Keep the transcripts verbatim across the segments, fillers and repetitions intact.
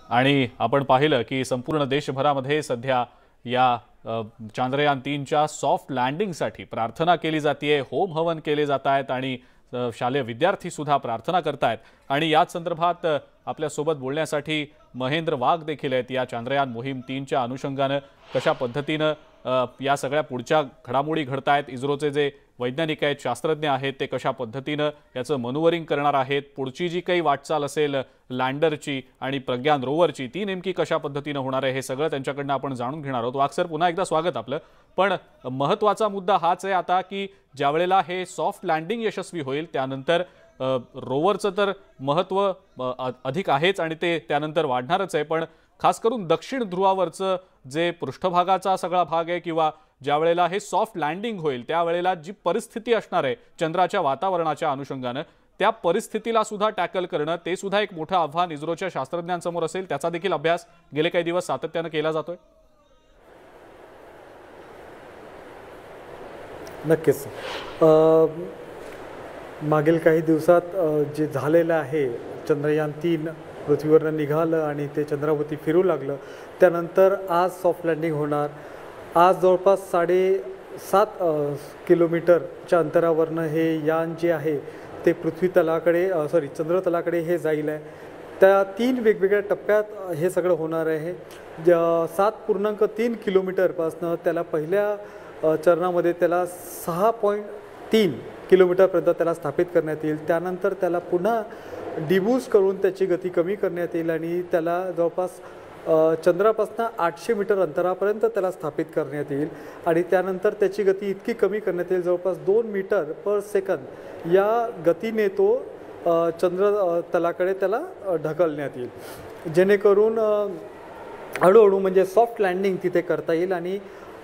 आणि आपण पाहिलं की संपूर्ण देशभरामध्ये सध्या या चांद्रयान तीनच्या सॉफ्ट लँडिंगसाठी प्रार्थना केली जाते, होम हवन केले जात आहेत आणि शालेय विद्यार्थी सुद्धा प्रार्थना करतायत। आणि याच संदर्भात आपल्या सोबत बोलण्यासाठी महेंद्र वाघ देखील आहेत। या चांद्रयान मोहीम तीनच्या अनुषंगाने कशा पद्धतीने या सगळ्या पुढच्या घडामोडी घडतायत, इस्रोचे जे वैज्ञानिक आहेत, शास्त्रज्ञ आहेत, ते कशा पद्धतीने याचं मनोवरिंग करणार आहेत, पुढची जी काही वाटचाल असेल लँडरची आणि प्रज्ञान रोवरची ती नेमकी कशा पद्धतीने होणार आहे हे सगळं त्यांच्याकडनं आपण जाणून घेणार आहोत। वाघ सर, पुन्हा एकदा स्वागत आपलं। पण महत्त्वाचा मुद्दा हाच आहे आता की ज्यावेळेला हे सॉफ्ट लँडिंग यशस्वी होईल त्यानंतर रोवरचं तर महत्त्व अधिक आहेच आणि ते त्यानंतर वाढणारच आहे, पण खास करून दक्षिण ध्रुवावरचं जे पृष्ठभागाचा सगळा भाग आहे किंवा ज्यावेळेला हे सॉफ्ट लँडिंग होईल त्यावेळेला जी परिस्थिती असणार आहे चंद्राच्या वातावरणाच्या अनुषंगाने, त्या परिस्थितीला सुद्धा टॅकल करणं ते सुद्धा एक मोठं आव्हान इस्रोच्या शास्त्रज्ञांसमोर असेल। त्याचा देखील अभ्यास गेले काही दिवस सातत्याने केला जातोय। नक्कीच मागील काही दिवसात जे झालेलं आहे, चंद्रयान तीन पृथ्वीवर निघालं आणि ते चंद्रावरती फिरू लागलं, त्यानंतर आज सॉफ्ट लँडिंग होणार। आज जवळपास साडेसात किलोमीटरच्या अंतरावरनं हे यान जे आहे ते पृथ्वी तलाकडे सॉरी चंद्र तलाकडे हे जाईल आहे। त्या तीन वेगवेगळ्या टप्प्यात हे सगळं होणार आहे। सात पूर्णांक तीन किलोमीटरपासनं त्याला पहिल्या चरणामध्ये त्याला सहा पॉईंट तीन किलोमीटरपर्यंत त्याला स्थापित करण्यात येईल। त्यानंतर त्याला पुन्हा डिबूस्ट करून त्याची गती कमी करण्यात येईल आणि त्याला जवळपास चंद्रापासून आठशे मीटर अंतरापर्यंत त्याला स्थापित करण्यात येईल आणि त्यानंतर त्याची गती इतकी कमी करण्यात येईल, जवळपास दोन मीटर पर सेकंद या गतीने तो चंद्र तलाकडे त्याला ढकलण्यात येईल, जेणेकरून हळूहळू म्हणजे सॉफ्ट लँडिंग तिथे करता येईल। आणि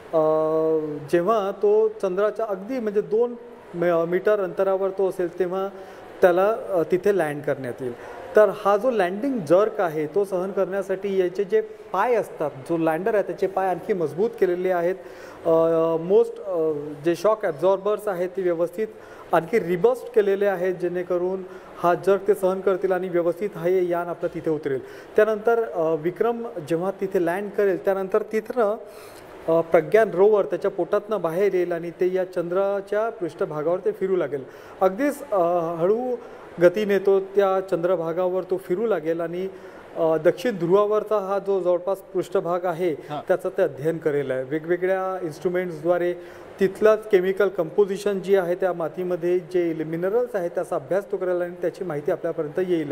जेव्हा तो चंद्राच्या अगदी म्हणजे दोन मीटर अंतरावर तो असेल तेव्हा त्याला तिथे लँड करण्यात येईल। तर हा जो लँडिंग जर्क आहे तो सहन करण्यासाठी याचे जे पाय असतात, जो लँडर आहे त्याचे पाय आणखी मजबूत केलेले आहेत। मोस्ट जे शॉक ॲब्झॉर्बर्स आहेत ते व्यवस्थित आणखी रिबस्ट केलेले आहेत, जेणेकरून हा जर्क ते सहन करतील आणि व्यवस्थित हे यान आपलं तिथे उतरेल। त्यानंतर विक्रम जेव्हा तिथे लँड करेल त्यानंतर तिथं प्रज्ञान रोवर त्याच्या पोटातनं बाहेर येईल आणि ते या चंद्राच्या पृष्ठभागावर ते फिरू लागेल। अगदीच हळू गतीने तो त्या चंद्रभागावर तो फिरू लागेल आणि दक्षिण ध्रुवावरचा हा जो जवळपास पृष्ठभाग आहे त्याचं ते अध्ययन करेल आहे। वेगवेगळ्या इन्स्ट्रुमेंट्सद्वारे तिथलंच केमिकल कंपोजिशन जी आहे त्या मातीमध्ये जे मिनरल्स आहेत त्याचा अभ्यास तो करेल आणि त्याची माहिती आपल्यापर्यंत येईल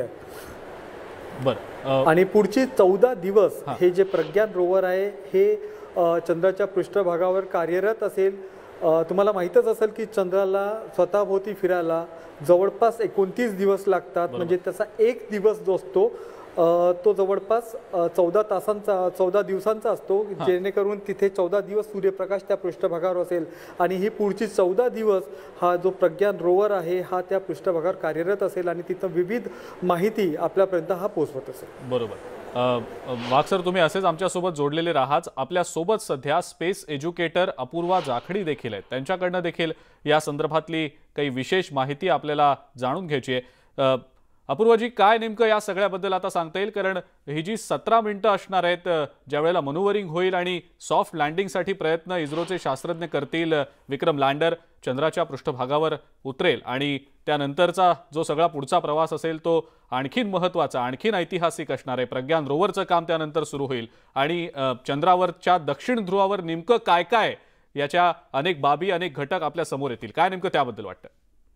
आहे। बरं, आणि पुढची चौदा दिवस हे जे प्रज्ञान रोवर आहे हे चंद्राच्या पृष्ठभागावर कार्यरत असेल। तुम्हाला माहीतच असेल की चंद्राला स्वतःभोवती फिरायला जवळपास एकोणतीस दिवस लागतात, म्हणजे त्याचा एक दिवस जो असतो तो जवळपास चौदा तासांचा चौदा दिवसांचा असतो, जेणेकरून तिथे चौदा दिवस सूर्यप्रकाश त्या पृष्ठभागावर असेल आणि ही पुढची चौदा दिवस हा जो प्रज्ञान रोवर आहे हा त्या पृष्ठभागावर कार्यरत असेल आणि तिथं विविध माहिती आपल्यापर्यंत हा पोहोचवत असेल। बरोबर। वाघ सर, तुम्ही असेच आमच्यासोबत जोडलेले राहाच। आपल्यासोबत सध्या स्पेस एज्युकेटर अपूर्वा जाखडी देखील आहेत, त्यांच्याकडनं देखील या संदर्भातली काही विशेष माहिती आपल्याला जाणून घ्यायची आहे। अपूर्वाजी, काय नेमकं या सगळ्याबद्दल आता सांगता येईल? कारण ही जी सतरा मिनिटं असणार आहेत ज्यावेळेला मनोवरिंग होईल आणि सॉफ्ट लँडिंगसाठी प्रयत्न इस्रोचे शास्त्रज्ञ करतील, विक्रम लँडर चंद्राच्या पृष्ठभागावर उतरेल आणि त्यानंतरचा जो सगळा पुढचा प्रवास असेल तो आणखीन महत्त्वाचा, आणखीन ऐतिहासिक असणार आहे। प्रज्ञान रोवरचं काम त्यानंतर सुरू होईल आणि चंद्रावरच्या दक्षिण ध्रुवावर नेमकं काय काय याच्या अनेक बाबी, अनेक घटक आपल्या समोर येतील। काय नेमकं त्याबद्दल वाटतं?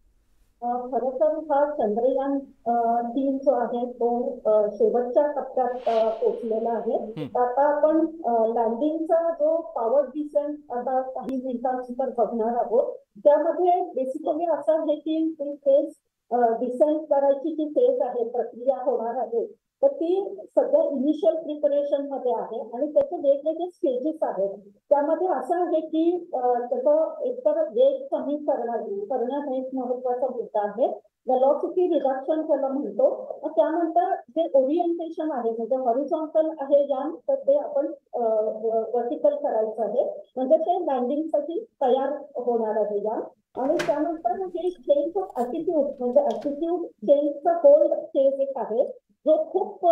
खरं तर हा चंद्रयान तीन जो आहे तो शेवटच्या टप्प्यात पोहोचलेला आहे। आता आपण लँडिंगचा जो पॉवर डिसेंट आता काही मिनिटांनंतर बघणार आहोत। त्यामध्ये बेसिकली असं आहे की फेज डिसेंट करायची जी फेज आहे, प्रक्रिया होणार आहे, तर ती सध्या इनिशियल प्रिपरेशन मध्ये आहे आणि त्याचे वेगवेगळे स्टेजेस आहेत। त्यामध्ये असं आहे की त्याचं एकतर वेग कमी करणं करणं हे एक महत्वाचा मुद्दा आहे, वेलॉसिटी रिडक्शन त्याला म्हणतो। त्यानंतर जे ओरिएंटेशन आहे म्हणजे हॉरिझॉन्टल आहे यान, तर ते आपण वर्टिकल करायचं आहे, म्हणजे ते लँडिंगसाठी तयार होणार आहे यान। आणि त्यानंतर हे चेंज ऑफ ॲटिट्यूड म्हणजे ॲटिट्यूड चेंजचा होल्ड फेज एक आहे जो खूप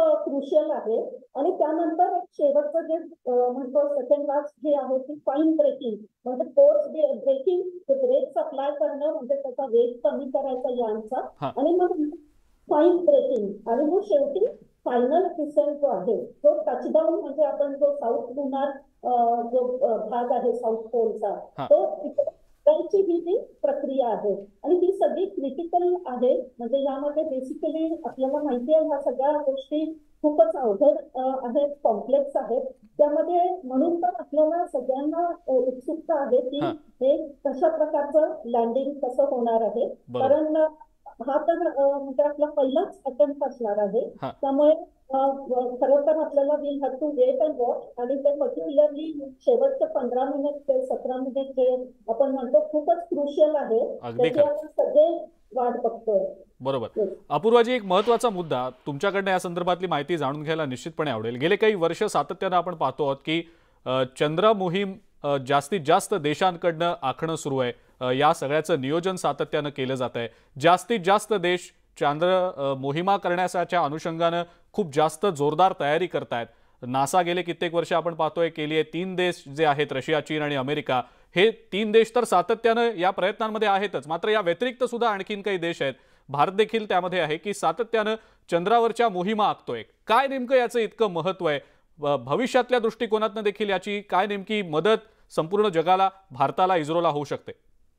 क्रुशियल आहे. आणि त्यानंतर एक शेवटचं जे म्हणतो सेकंड लास्ट जे आहे ती फाईन ब्रेकिंग, म्हणजे कोर्स ब्रेकिंग, ब्रेक अप्लाय करणं, म्हणजे त्याचा वेग कमी करायचा यांचा, आणि मग फाईन ब्रेकिंग, आणि मग शेवटी फायनल डिसेंट जो आहे तो टचडाऊन, म्हणजे आपण जो साऊथ लुनार जो भाग आहे साऊथ पोलचा तो त्यांची ही जी प्रक्रिया आहे. आणि ही सगळी क्रिटिकल आहे. म्हणजे यामध्ये बेसिकली आपल्याला माहिती आहे ह्या सगळ्या गोष्टी खूपच अवघड आहेत, कॉम्प्लेक्स आहेत. त्यामध्ये म्हणून तर आपल्याला सगळ्यांना उत्सुकता आहे की हे कशा प्रकारचं लँडिंग कसं होणार आहे. कारण हा तर म्हणजे आपला पहिलाच अटेम्प्ट असणार आहे. त्यामुळे खरं तर आपल्याला will have to wait and watch. आणि ते पर्टिक्युलरली शेवटचे पंधरा मिनिट ते सतरा मिनिट जे आपण म्हणतो खूपच क्रुशियल आहे, त्याची आपण सगळे वाट बघतोय. बरोबर. अपूर्वाजी, एक महत्त्वाचा मुद्दा तुमच्याकडनं या संदर्भातली माहिती जाणून घ्यायला निश्चितपणे आवडेल. गेले काही वर्ष सातत्यानं आपण पाहतो आहोत की चंद्र मोहीम जास्तीत जास्त देशांकडनं आखणं सुरू आहे. या सगळ्याचं नियोजन सातत्यानं केलं जात आहे. जास्तीत जास्त देश चांद्र मोहिमा करण्याच्या अनुषंगानं खूप जास्त जोरदार तयारी करतायत. नासा गेले कित्येक वर्ष आपण पाहतोय केली आहे. तीन देश जे आहेत रशिया, चीन आणि अमेरिका, हे तीन देश तर सातत्यानं या प्रयत्नांमध्ये आहेतच. मात्र या व्यतिरिक्त सुद्धा आणखीन काही देश आहेत, भारत देखील त्यामध्ये आहे, की सातत्यानं चंद्रावरच्या मोहिमा आखतोय. काय नेमकं याचं इतकं महत्त्व आहे? भविष्यातल्या दृष्टिकोनातनं देखील याची काय नेमकी मदत संपूर्ण जगाला, भारताला, इस्रोला होऊ शकते?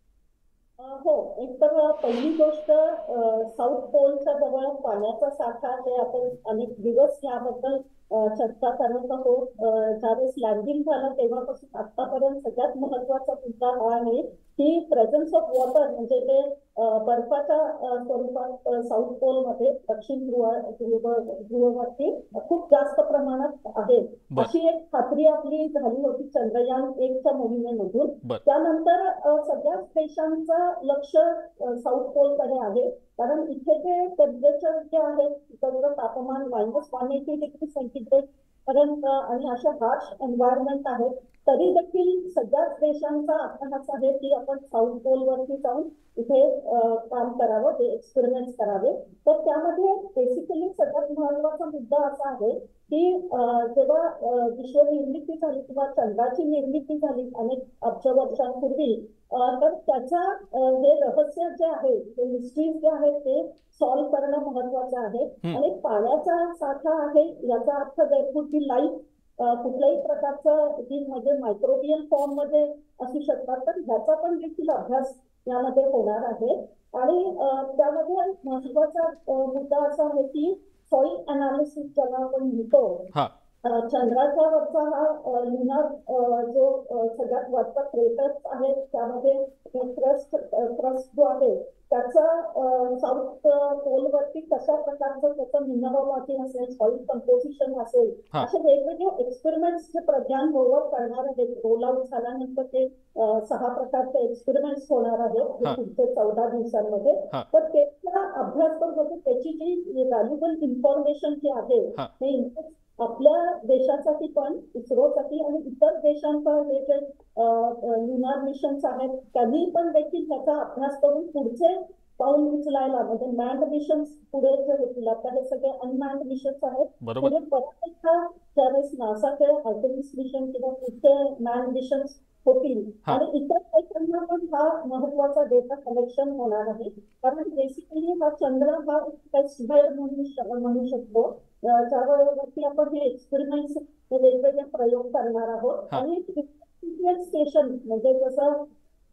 हो, एक तर पहिली गोष्ट साऊथ पोलच्या जवळ पाण्याचा साठा, हे आपण अनेक दिवस याबद्दल चर्चा करत आहोत. ज्यावेळेस लँडिंग झालं तेव्हापासून आतापर्यंत सगळ्यात महत्वाचा मुद्दा हा आहे की प्रेझन्स ऑफ वॉटर, म्हणजे ते बर्फाच्या स्वरूपात साऊथ पोलमध्ये, दक्षिण ध्रुव ध्रुववरती खूप जास्त प्रमाणात आहे, अशी एक खात्री आपली झाली होती चंद्रयान एकच्या मोहिमेमधून. त्यानंतर सगळ्याच देशांचं लक्ष साऊथ पोलकडे आहे. कारण इथे जे टेम्परेचर जे आहे तिकडचं तापमान minus one eighty degree centigrade पर्यंत आणि अशा हार्श एन्व्हायरमेंट आहेत, तरी देखील सगळ्याच देशांचा अभ्यास आहे की आपण साऊथ पोलवरती जाऊन इथे काम करावं, ते एक्सपेरिमेंट्स करावे. तर त्यामध्ये बेसिकली सगळ्यात महत्वाचा मुद्दा असा आहे की जेव्हा विश्व निर्मिती झाली किंवा चंद्राची निर्मिती झाली अनेक अब्ज वर्षांपूर्वी, तर त्याचा हे रहस्य जे आहे, ते मिस्ट्रीज जे आहेत ते सॉल्व्ह करणं महत्वाचं आहे. आणि पाण्याचा साठा आहे याचा अर्थ कुठली लाईफ कुठल्याही प्रकारचं म्हणजे मायक्रोबियल फॉर्म मध्ये असू शकतात, तर ह्याचा पण देखील अभ्यास यामध्ये होणार आहे. आणि त्यामध्ये महत्वाचा मुद्दा असा आहे की सॉइल अनालिसिस ज्याला आपण म्हणतो, चंद्राच्या वरचा हा लुनार जो सगळ्यात वरचा क्रेटर्स आहे त्यामध्ये क्रस्ट क्रस्ट जो आहे त्याचा साऊथ पोलवरती कशा प्रकारचं त्याचं मिनरॉलॉजी असेल, सॉइल कंपोजिशन असेल, असे वेगवेगळे एक्सपेरिमेंट्स जे प्रज्ञान रोवर करणार आहेत. रोल आउट झाल्यानंतर ते सहा प्रकारचे एक्सपेरिमेंट्स होणार आहेत पुढचे चौदा दिवसांमध्ये. तर त्याचा अभ्यास पण होतो. त्याची जी व्हॅल्युएबल इन्फॉर्मेशन जी आहे हे आपल्या देशासाठी पण, इस्रोसाठी आणि इतर देशांचा हे जे लुनार मिशन्स आहेत त्यांनी पण देखील त्याचा अभ्यास करून पुढचे पाऊल उचलायला, म्हणजे मॅन्ड मिशन्स पुढे जे होतील, आता हे सगळे अनमॅन्ड मिशन्स आहेत, पुढे परत एकदा ज्यावेळेस नासाचे आर्टेमिस मिशन किंवा पुढचे मॅन्ड मिशन्स होतील आणि इतर देशांना पण हा महत्वाचा डेटा कलेक्शन होणार आहे. कारण बेसिकली हा चंद्र हा एक टेस्ट बेड म्हणून म्हणू शकतो, ज्यावरती आपण हे एक्सपेरिमेंट्स वेगवेगळे प्रयोग करणार आहोत. आणि स्टेशन म्हणजे जसं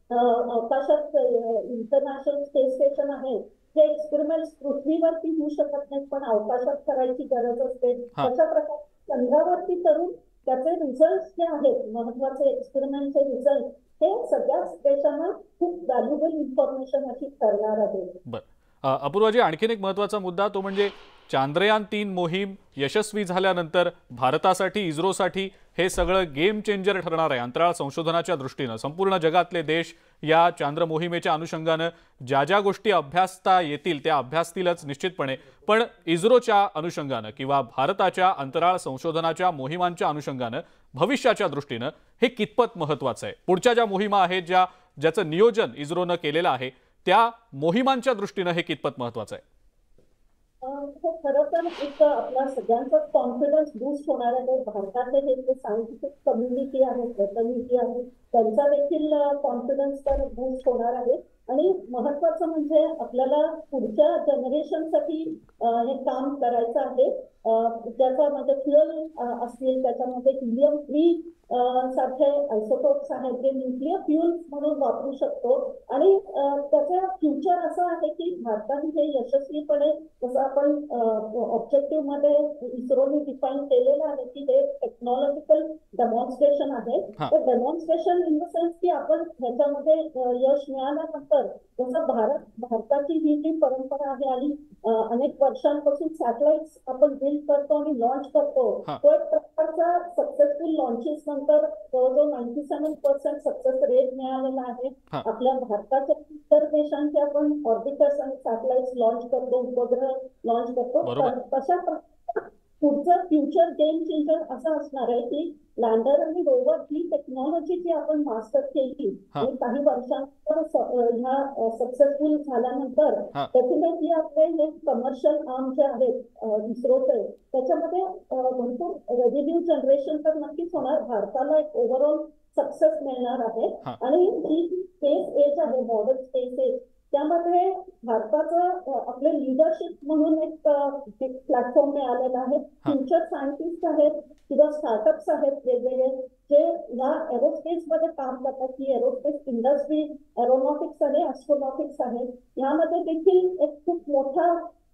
अवकाशात इंटरनॅशनल स्पेस स्टेशन आहे, हे एक्सपेरिमेंट्स पृथ्वीवरती होऊ शकत नाहीत पण अवकाशात करायची गरज असते. तशा प्रकारे चंद्रावरती करून त्याचे रिझल्ट जे आहेत, महत्वाचे एक्सपेरिमेंटचे रिझल्ट, हे सगळ्याच देशांना खूप व्हॅल्युएबल इन्फॉर्मेशन अशी करणार आहे. अपूर्वाजी, आणखीन एक महत्त्वाचा मुद्दा तो म्हणजे चांद्रयान तीन मोहीम यशस्वी झाल्यानंतर भारतासाठी, इस्रोसाठी हे सगळं गेम चेंजर ठरणार आहे. अंतराळ संशोधनाच्या दृष्टीनं संपूर्ण जगातले देश या चांद्र मोहिमेच्या अनुषंगानं ज्या ज्या गोष्टी अभ्यासता येतील त्या अभ्यासतीलच निश्चितपणे. पण इस्रोच्या अनुषंगानं किंवा भारताच्या अंतराळ संशोधनाच्या मोहिमांच्या अनुषंगानं भविष्याच्या दृष्टीनं हे कितपत महत्त्वाचं आहे? पुढच्या ज्या मोहिमा आहेत, ज्या ज्याचं नियोजन इस्रोनं केलेलं आहे, त्या मोहिमांच्या दृष्टीनं हे कितपत महत्त्वाचं आहे? हे खरं तर एक आपला सगळ्यांचा कॉन्फिडन्स बूस्ट होणार आहे. भारताचे हे जे सायंटिफिक कम्युनिटी आहे, कम्युनिटी आहे, त्यांचा देखील कॉन्फिडन्स तर बूस्ट होणार आहे. आणि महत्वाचं म्हणजे आपल्याला पुढच्या जनरेशनसाठी हे काम करायचं आहे. त्याचा म्हणजे फ्युएल असतील, त्याच्यामध्ये हिलियम थ्री सारखे आयसोटोप्स आहेत जे न्यूक्लिअर फ्युएल्स म्हणून वापरू शकतो. आणि त्याचा फ्युचर असं आहे की भारताने हे यशस्वीपणे, जसं आपण ऑब्जेक्टिव्ह मध्ये इस्रोने डिफाईन केलेलं आहे की हे टेक्नॉलॉजिकल डेमॉन्स्ट्रेशन आहे. तर डेमॉन्स्ट्रेशन इन द सेन्स की आपण ह्याच्यामध्ये यश मिळाल्यानंतर, जसं भारत भारताची ही जी परंपरा आहे आणि अनेक वर्षांपासून सॅटेलाइट्स आपण बिल्ड करतो आणि लॉन्च करतो, तो एक प्रकारचा सक्सेसफुल लॉन्चेस नंतर जवळजवळ ninety seven percent success rate मिळालेला आहे. आपल्या भारताच्या इतर देशांचे आपण ऑर्बिटर्स आणि सॅटेलाइट्स लॉन्च करतो, उपग्रह लॉन्च करतो. तशा पुढचं फ्युचर गेम चेंजर असं असणार आहे की लँडर आणि रोवर ही टेक्नॉलॉजी जी आपण मास्टर केली आणि काही वर्षांनंतर ह्या सक्सेसफुल झाल्यानंतर डेफिनेटली आपले हे कमर्शियल आर्म जे आहेत इस्रोचे, त्याच्यामध्ये भरपूर रेव्हेन्यू जनरेशन तर नक्कीच होणार. भारताला एक ओव्हरऑल सक्सेस मिळणार आहे. आणि ही स्पेस एज आहे, मॉडर्न स्पेस एज, त्यामध्ये भारताचं आपले लिडरशिप म्हणून एक प्लॅटफॉर्म मिळालेला आहे. फ्युचर सायंटिस्ट आहेत किंवा स्टार्टअप्स आहेत वेगवेगळे जे ह्या एरोस्पेस मध्ये काम करतात. की एरोस्पेस इंडस्ट्री, एरोनॉटिक्स आणि ॲस्ट्रोनॉटिक्स आहे, यामध्ये देखील एक खूप मोठा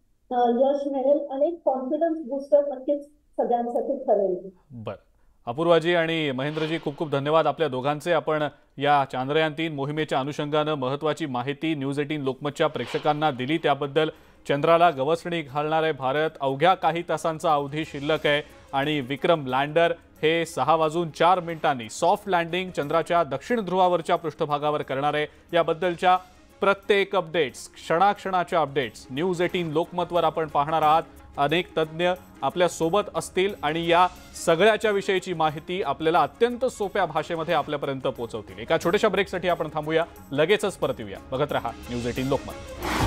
यश मिळेल आणि कॉन्फिडन्स बूस्टर नक्कीच सगळ्यांसाठी ठरेल. बर, अपूर्वाजी आणि महेंद्रजी, खूप खूप धन्यवाद आपल्या दोघांचे. आपण या चांद्रयान तीन मोहिमेच्या अनुषंगानं महत्त्वाची माहिती न्यूज एटीन लोकमतच्या प्रेक्षकांना दिली, त्याबद्दल. चंद्राला गवसणी घालणार आहे भारत. अवघ्या काही तासांचा अवधी शिल्लक आहे आणि विक्रम लँडर हे सहा वाजून चार मिनिटांनी सॉफ्ट लँडिंग चंद्राच्या दक्षिण ध्रुवावरच्या पृष्ठभागावर करणार आहे. याबद्दलच्या प्रत्येक अपडेट्स, क्षणाक्षणाच्या अपडेट्स न्यूज एटीन लोकमतवर आपण पाहणार आहात. अनेक तज्ज्ञ आपल्या सोबत असतील आणि या सगळ्याच्या विषयीची माहिती आपल्याला अत्यंत सोप्या भाषेमध्ये आपल्यापर्यंत पोहोचवतील. एका छोट्याशा ब्रेकसाठी आपण थांबूया, लगेचच परत येऊया. बघत रहा न्यूज एटीन लोकमत.